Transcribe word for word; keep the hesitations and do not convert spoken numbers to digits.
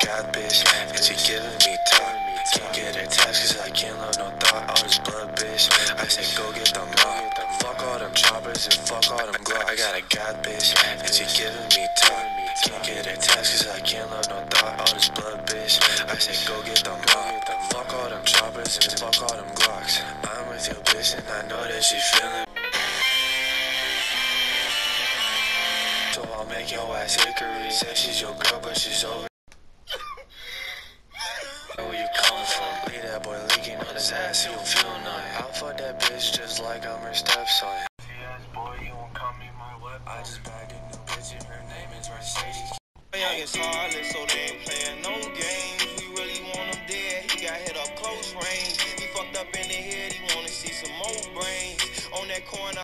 god bitch, and she giving me top. Can't get attached cause I can't love no thought. All this blood bitch, I say go get the mop. Fuck all them choppers and fuck all them glocks. I got a god bitch, and she giving me top. Can't get attached cause I can't love no thought. All this blood bitch, I say go get the mop. Fuck all them choppers and fuck all them glocks. I'm with your bitch and I know that she feeling. So I'll make your ass hickory. Say she's your girl but she's over. Where you coming from? Leave that boy leaking on his ass, he don't feel nothing. I'll fuck that bitch just like I'm her stepson. Yes, boy, you won't call me my weapon. I just bagged a new bitch and her name is Mercedes. Young is heartless, so they ain't playing no games. We really want him dead, he got hit up close range. He fucked up in the head, he wanna see some more brains. On that corner,